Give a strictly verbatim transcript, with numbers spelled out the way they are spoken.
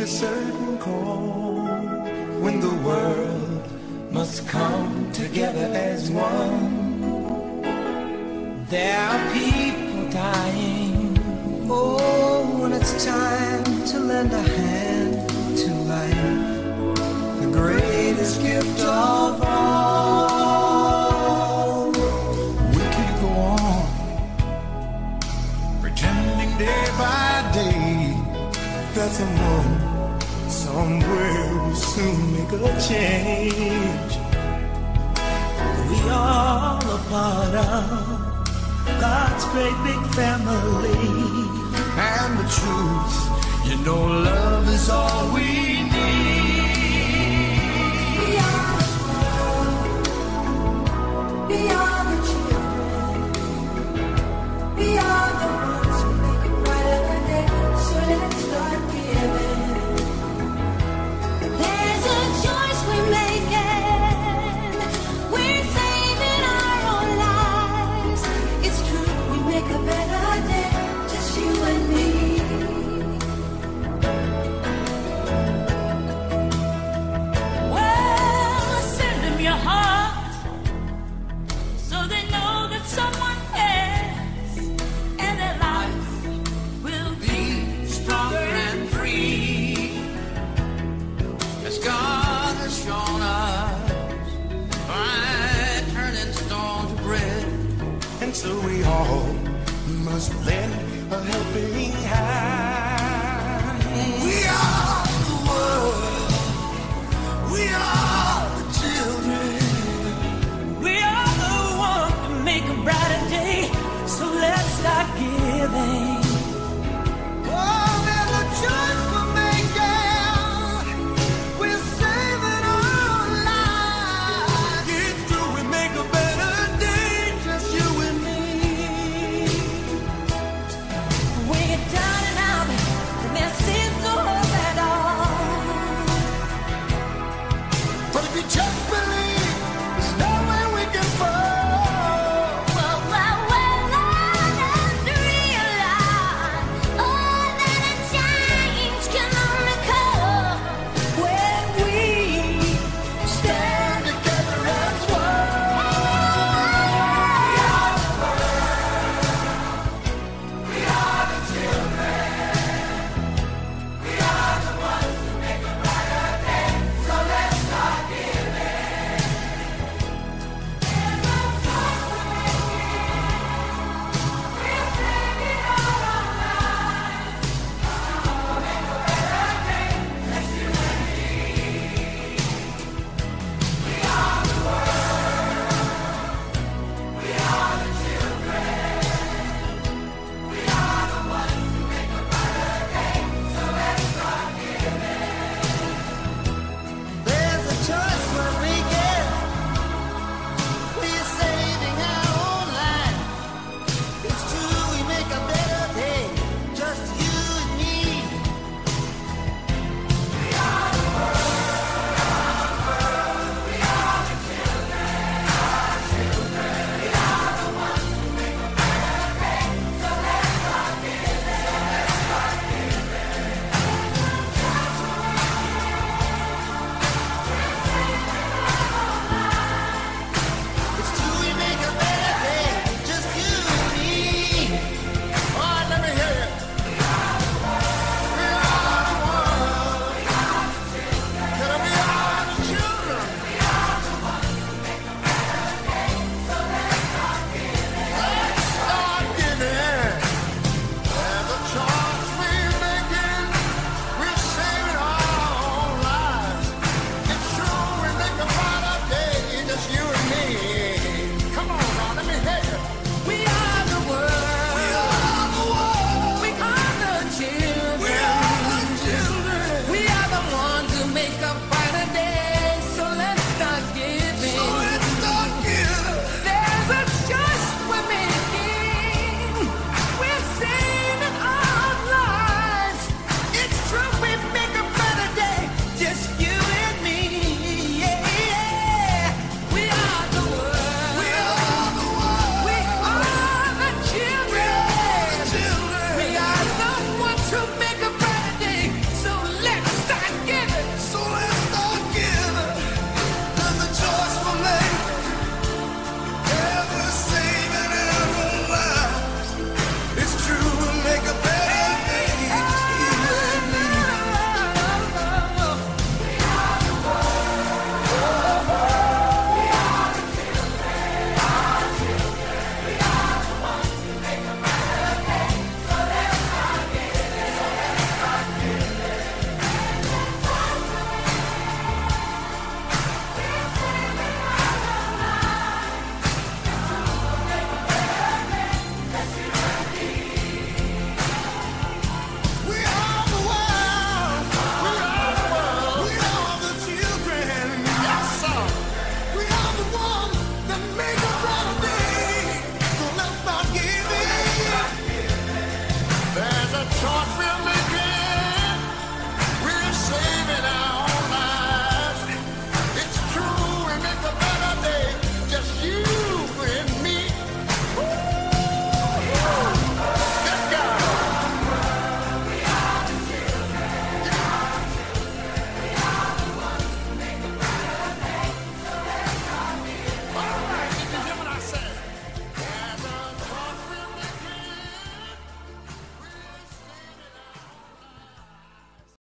a certain call when the world must come together as one. There are people dying. Oh, when it's time to lend a hand to life, the greatest gift of all. We could go on pretending day by day that someone somewhere will soon make a change. We all a part of God's great big family. And the truth, you know, love is all we need. We are the world. We are the children. We are the ones who make a brighter day. So let's start giving. There's a choice we're making. We're saving our own lives. It's true, we make a better day. Just you and me. Well, send them your heart so they know that someone cares, and their life will be stronger and free, as God has shown us by turning stone to bread. And so we all must lend a helping hand.